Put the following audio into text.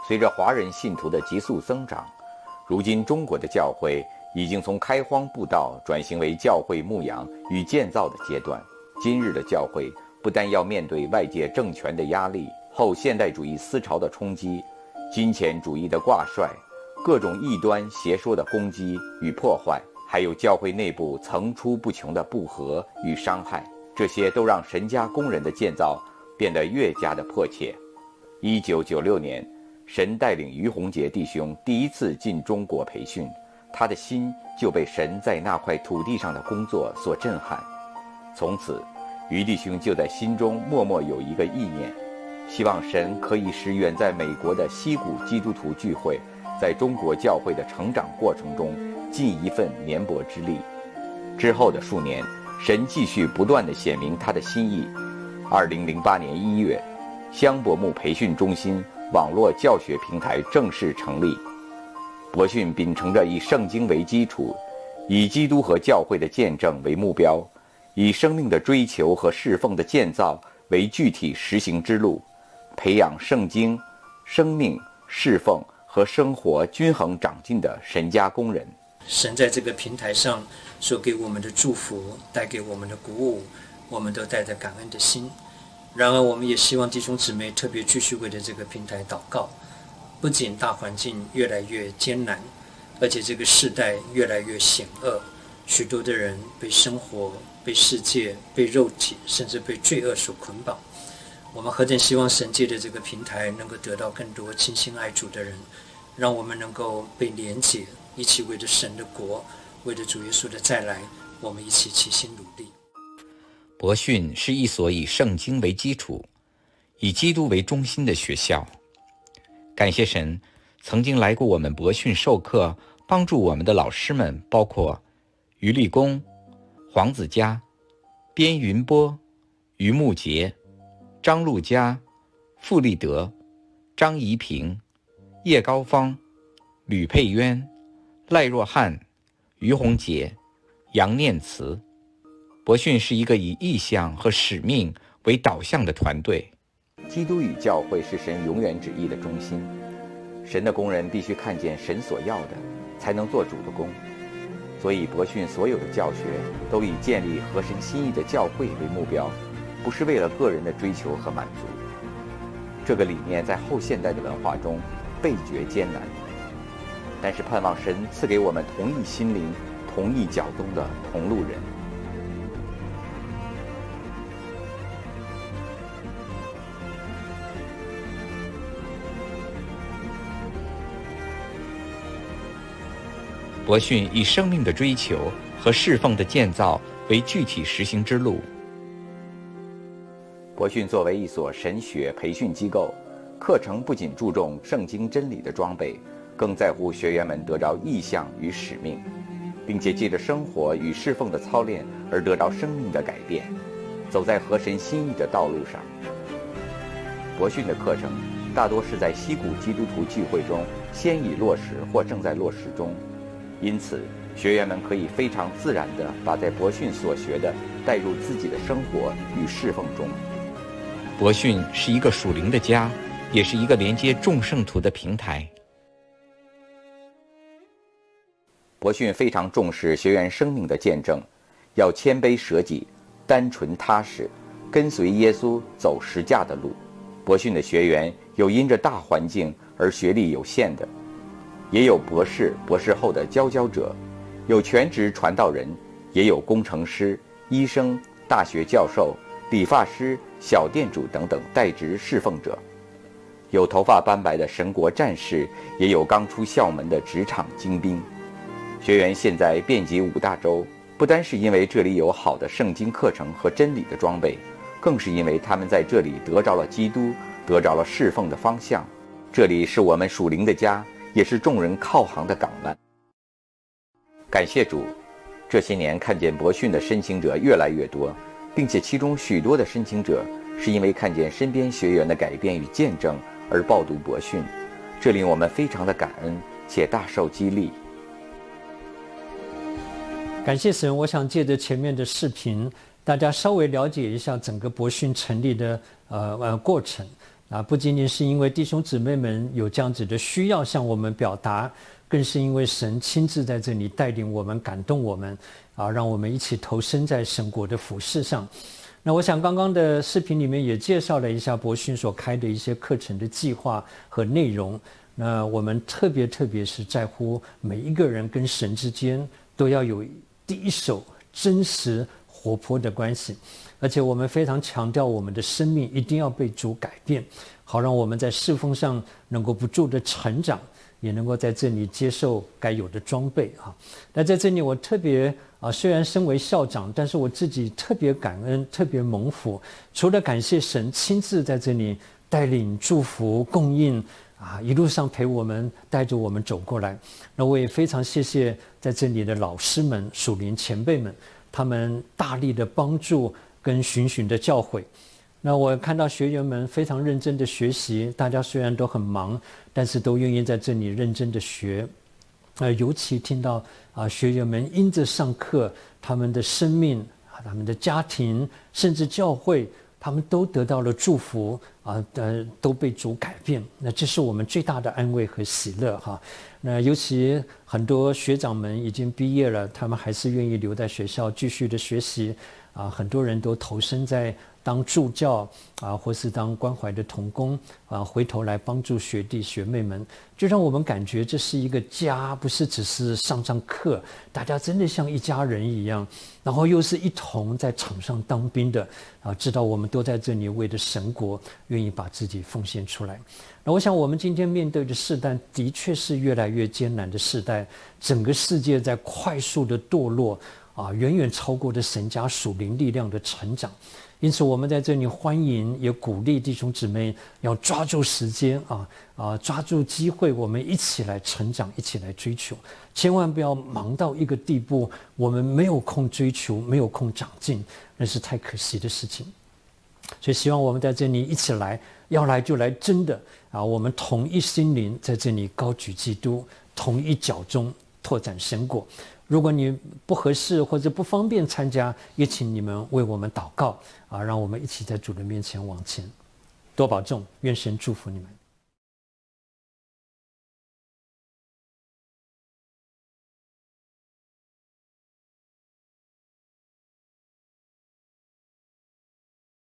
随着华人信徒的急速增长，如今中国的教会已经从开荒布道转型为教会牧养与建造的阶段。今日的教会不但要面对外界政权的压力、后现代主义思潮的冲击、金钱主义的挂帅、各种异端邪说的攻击与破坏，还有教会内部层出不穷的不和与伤害，这些都让神家工人的建造变得越加的迫切。1996年，神带领于洪杰弟兄第一次进中国培训，他的心就被神在那块土地上的工作所震撼。从此，于弟兄就在心中默默有一个意念，希望神可以使远在美国的西谷基督徒聚会在中国教会的成长过程中尽一份绵薄之力。之后的数年，神继续不断地显明他的心意。2008年1月，香柏木培训中心网络教学平台正式成立。博训秉承着以圣经为基础，以基督和教会的见证为目标，以生命的追求和侍奉的建造为具体实行之路，培养圣经、生命、侍奉和生活均衡长进的神家工人。 神在这个平台上所给我们的祝福，带给我们的鼓舞，我们都带着感恩的心。然而我们也希望弟兄姊妹特别继续为了这个平台祷告，不仅大环境越来越艰难，而且这个世代越来越险恶，许多的人被生活、被世界、被肉体，甚至被罪恶所捆绑。我们何等希望神借的这个平台能够得到更多倾心爱主的人，让我们能够被连结，一起为着神的国，为着主耶稣的再来，我们一起齐心努力。 博训是一所以圣经为基础、以基督为中心的学校。感谢神，曾经来过我们博训授课、帮助我们的老师们，包括于立功、黄子嘉、边云波、于木杰、张路佳、傅立德、张怡平、叶高芳、吕佩渊、赖若汉、于洪杰、杨念慈。博训是一个以意向和使命为导向的团队。 基督与教会是神永远旨意的中心，神的工人必须看见神所要的，才能做主的工。所以博训所有的教学都以建立合神心意的教会为目标，不是为了个人的追求和满足。这个理念在后现代的文化中倍觉艰难，但是盼望神赐给我们同一心灵、同一脚踪的同路人。 博训以生命的追求和侍奉的建造为具体实行之路。 博训作为一所神学培训机构，课程不仅注重圣经真理的装备，更在乎学员们得着意向与使命，并且借着生活与侍奉的操练而得到生命的改变，走在合神心意的道路上。博训的课程大多是在西谷基督徒聚会中先已落实或正在落实中，因此学员们可以非常自然地把在博训所学的带入自己的生活与侍奉中。 博训是一个属灵的家，也是一个连接众圣徒的平台。 博训非常重视学员生命的见证，要谦卑舍己，单纯踏实，跟随耶稣走十架的路。博训的学员有因着大环境而学历有限的，也有博士、博士后的佼佼者，有全职传道人，也有工程师、医生、大学教授、理发师、小店主等等代职侍奉者，有头发斑白的神国战士，也有刚出校门的职场精兵。学员现在遍及5大洲，不单是因为这里有好的圣经课程和真理的装备，更是因为他们在这里得着了基督，得着了侍奉的方向。这里是我们属灵的家，也是众人靠行的港湾。感谢主，这些年看见博训的申请者越来越多，并且其中许多的申请者是因为看见身边学员的改变与见证而报读博训，这令我们非常的感恩且大受激励。 感谢神，我想借着前面的视频，大家稍微了解一下整个博训成立的过程。 不仅仅是因为弟兄姊妹们有这样子的需要向我们表达，更是因为神亲自在这里带领我们、感动我们，让我们一起投身在神国的服事上。那我想刚刚的视频里面也介绍了一下博讯所开的一些课程的计划和内容。那我们特别是在乎每一个人跟神之间都要有第一手真实活泼的关系，而且我们非常强调我们的生命一定要被主改变，好让我们在侍奉上能够不住的成长，也能够在这里接受该有的装备啊。那在这里我特别虽然身为校长，但是我自己特别感恩，特别蒙福，除了感谢神亲自在这里带领、祝福、供应一路上陪我们，带着我们走过来。那我也非常谢谢在这里的老师们、属灵前辈们，他们大力的帮助跟循循的教诲。那我看到学员们非常认真的学习，大家虽然都很忙，但是都愿意在这里认真的学。尤其听到学员们因着上课，他们的生命、他们的家庭，甚至教会，他们都得到了祝福都被主改变。那这是我们最大的安慰和喜乐哈。那尤其很多学长们已经毕业了，他们还是愿意留在学校继续的学习很多人都投身在当助教或是当关怀的同工回头来帮助学弟学妹们，就让我们感觉这是一个家，不是只是上课，大家真的像一家人一样，然后又是一同在场上当兵的知道我们都在这里为了神国愿意把自己奉献出来。那我想我们今天面对的世代的确是越来越艰难的世代，整个世界在快速的堕落远远超过了神家属灵力量的成长。因此我们在这里欢迎也鼓励弟兄姊妹要抓住时间抓住机会，我们一起来成长，一起来追求，千万不要忙到一个地步我们没有空追求，没有空长进，那是太可惜的事情。所以希望我们在这里一起来，要来就来真的我们同一心灵在这里高举基督，同一脚中拓展神国。如果你不合适或者不方便参加，也请你们为我们祷告让我们一起在主的面前往前。多保重，愿神祝福你们。